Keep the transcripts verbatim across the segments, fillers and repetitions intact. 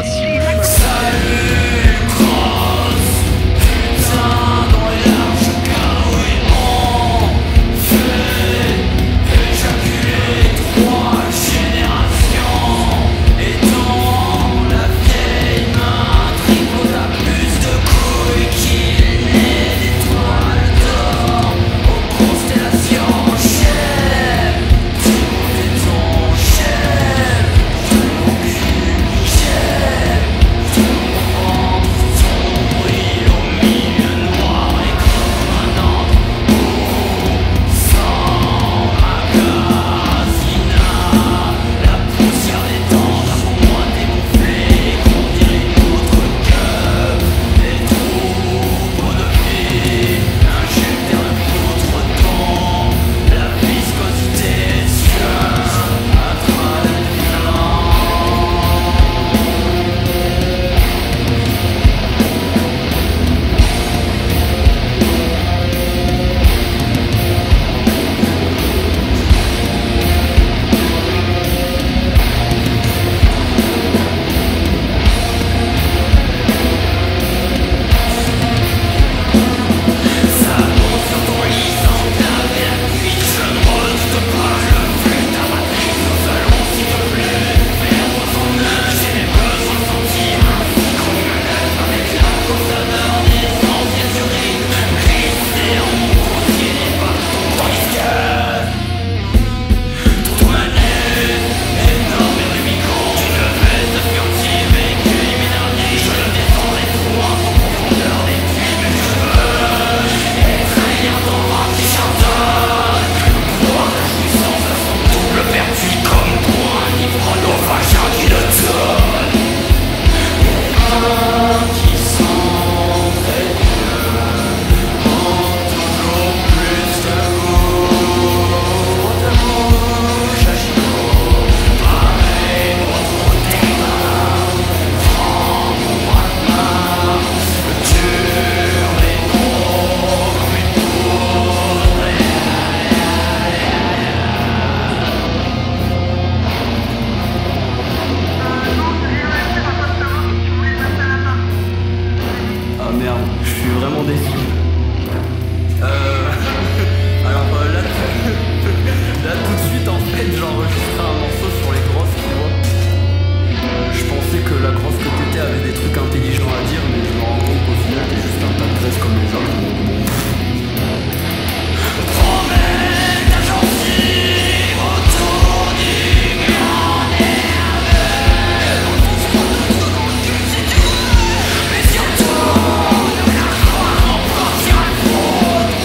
génération. Salut, grosse putain dans les larges chaos et en fait éjaculer trois générations. Et dans la vieille main tripota plus de couilles qu'il n'est d'étoiles d'or aux constellations. Chef, tout le monde est ton chef, tout mon cul, chef, tout mon ventre sombre au milieu noir et comme un entrepôt sans magasinat. La poussière des temps a pour moi dégonflé, qu'on dirait notre cœur. Des troupeaux de vie injectèrent de contretemps la viscosité suave à travers les flancs. Ça monte sur ton lit sans t'aver la cuite. Je ne redoute pas le flux de ta matrice. Nous allons s'il te plaît faire ton œuvre. J'ai mes besoins sentis ainsi comme un œuf avec la cause d'honneur des anciennes urines. Glisser en mon coursier n'est pas tandis que ton manette énorme et Rubicon, une veste furtive et criminalité. Je le descendrai trop en profondeur des puits, mais je veux extraire ton ventre qui chantonne. Boire la jouissance à son double pertuis comme pour un ivrogne au vagin qui le donne. Un qui sent très bien en toujours plus de goût. D'amour, j'agis pareil pour trop t'aimer. Prends-moi la main, dur et gros comme une poudre. Ah merde, je suis vraiment déçu. Euh... Alors euh, là, là tout de suite en fait j'enregistrais un morceau sur les grosses, tu vois. Je pensais que la grosse que t'étais avait des trucs intelligents à dire, mais je me rends compte qu'au final t'es juste un tas de graisse comme les autres. Promets ta gencive autour du grand nerveux. Mais surtout ne la croire en partir à faute.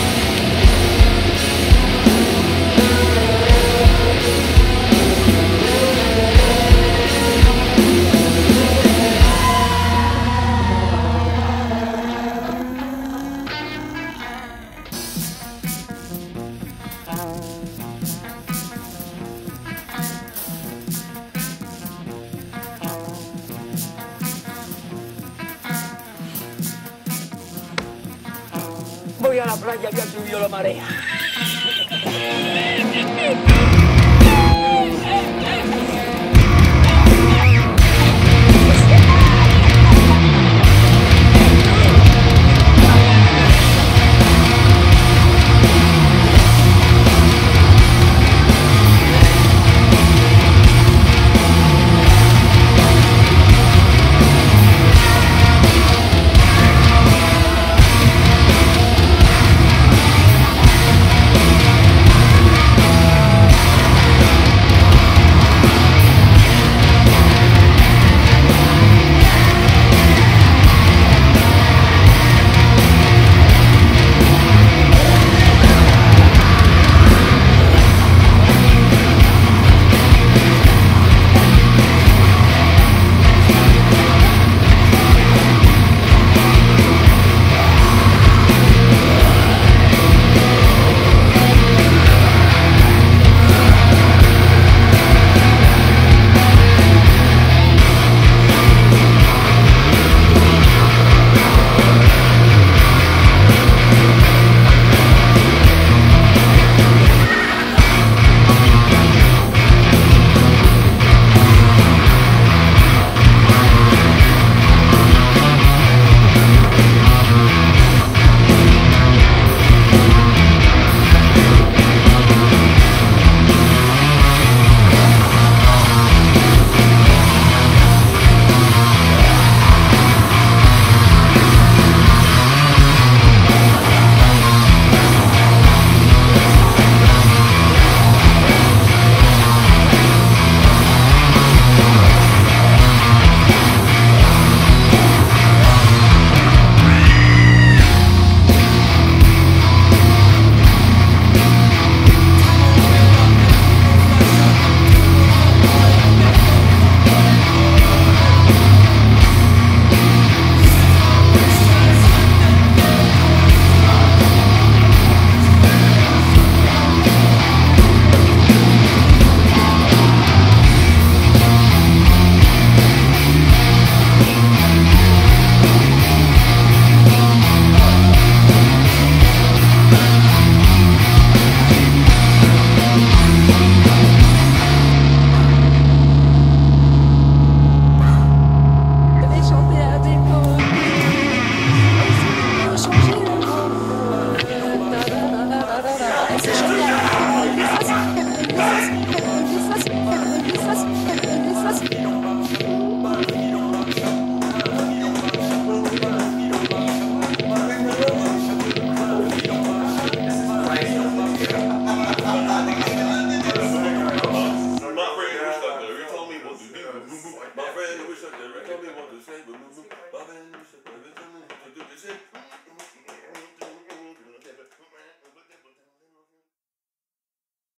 Voy a la playa, ya subió la marea.